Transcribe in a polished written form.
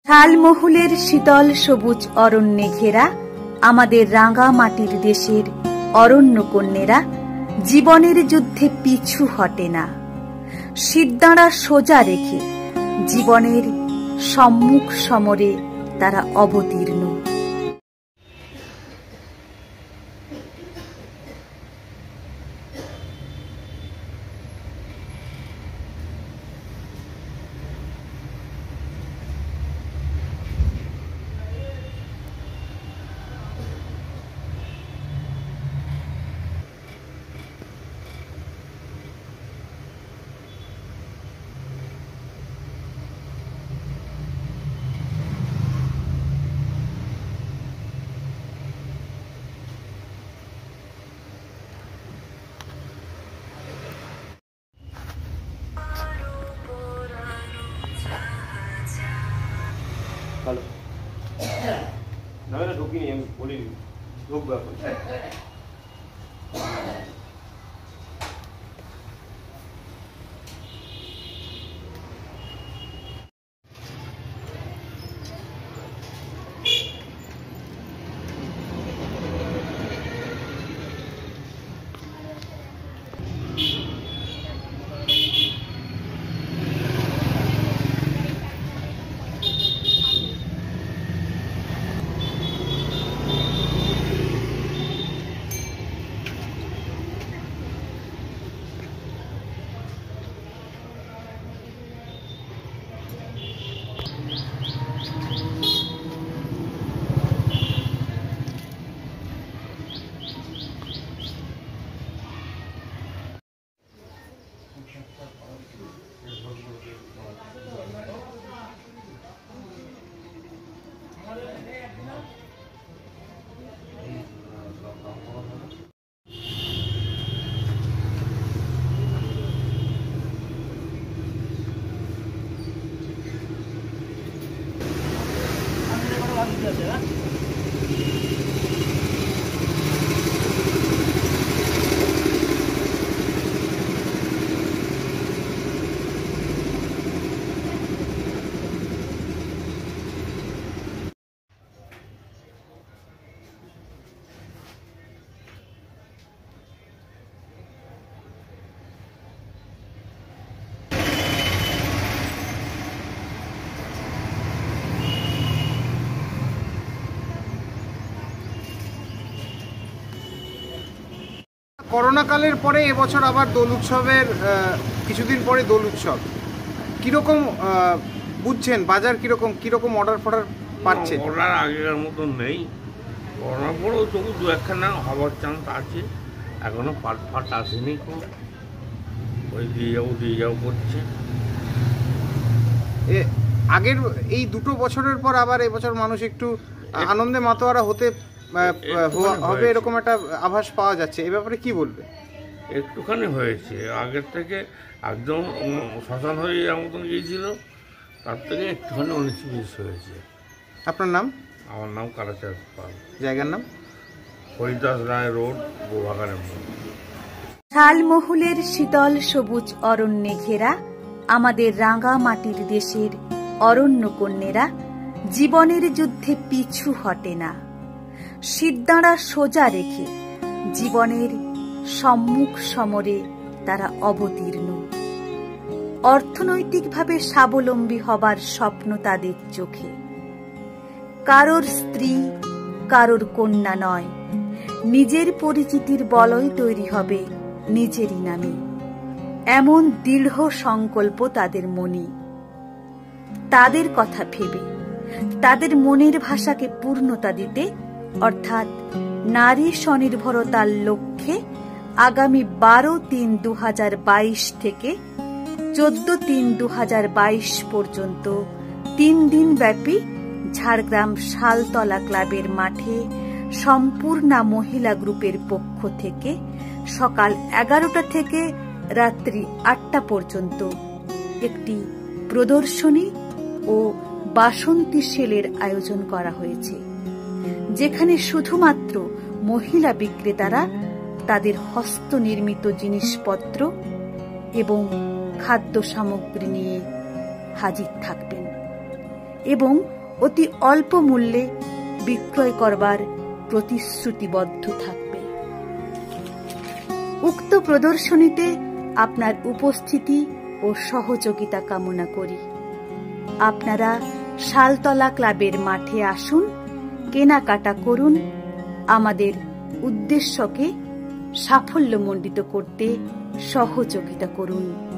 ঝালমহুলের শীতল সবুজ অরণ্যে ঘেরা আমাদের রাঙা মাটির দেশের অরণ্য কন্যেরা জীবনের যুদ্ধে পিছু হটে না। শিরদাঁড়া সোজা রেখে জীবনের সম্মুখ সমরে তারা অবতীর্ণ। হ্যালো, না ঢুকিনি, আমি বলিনি ঢুকবো এখন। করোনা কালের পরে এবছর আবার দোল উৎসবের কিছুদিন পরে দোল উৎসব কিরকম বুঝছেন? বাজার কিরকম অর্ডার ফর্ডার পাচ্ছেন? অর্ডার আগেকার মতন নেই। করোনার পরেও তবু দু একখানা হওয়ার চান্স আছে, এখনো ফাট আসেনি। খুব ওই দিয়ে যাও করছে। আগের এই দুটো বছরের পর আবার এবছর মানুষ একটু আনন্দে মাতোয়ারা হতে হবে এরকম একটা আভাস পাওয়া যাচ্ছে। এ ব্যাপারে কি বলবে? একটুখানি হয়েছে, আগের থেকে একদম শ্মশান হয়ে যাওয়ার মতন গিয়েছিল, তার থেকে একটুখানি 19-20 হয়েছে। আপনার নাম? আমার নাম কালাচাঁদ পাল। জায়গার নাম? হরিদাস রায় রোড, গোভাগানের মোড়। ঝালমহুলের শীতল সবুজ অরণ্যে ঘেরা আমাদের রাঙা মাটির দেশের অরণ্য কন্যেরা জীবনের যুদ্ধে পিছু হটে না। শিরদাঁড়া সোজা রেখে জীবনের সম্মুখ সমরে তারা অবতীর্ণ। অর্থনৈতিকভাবে স্বাবলম্বী হবার স্বপ্ন তাদের চোখে। কারোর স্ত্রী, কারোর কন্যা নয়, নিজের পরিচিতির বলয় তৈরি হবে নিজেরই নামে, এমন দৃঢ় সংকল্প তাদের মনে। তাদের কথা ভেবে তাদের মনের ভাষাকে পূর্ণতা দিতে, অর্থাৎ নারী স্বনির্ভরতার লক্ষ্যে আগামী 12/3/2022 থেকে 14/3/2022 পর্যন্ত 3 দিন ব্যাপী ঝাড়গ্রাম শালতলা ক্লাবের মাঠে সম্পূর্ণা মহিলা গ্রুপের পক্ষ থেকে সকাল 11টা থেকে রাত্রি 8টা পর্যন্ত একটি প্রদর্শনী ও বাসন্তী সেলের আয়োজন করা হয়েছে, যেখানে শুধুমাত্র মহিলা বিক্রেতারা তাদের হস্তনির্মিত জিনিসপত্র এবং খাদ্য সামগ্রী নিয়ে হাজির থাকবেন এবং অতি অল্প মূল্যে বিক্রয় করবার প্রতিশ্রুতিবদ্ধ থাকবে। উক্ত প্রদর্শনীতে আপনার উপস্থিতি ও সহযোগিতা কামনা করি। আপনারা শালতলা ক্লাবের মাঠে আসুন, কেনাকাটা করুন, আমাদের উদ্দেশ্যকে সাফল্যমণ্ডিত করতে সহযোগিতা করুন।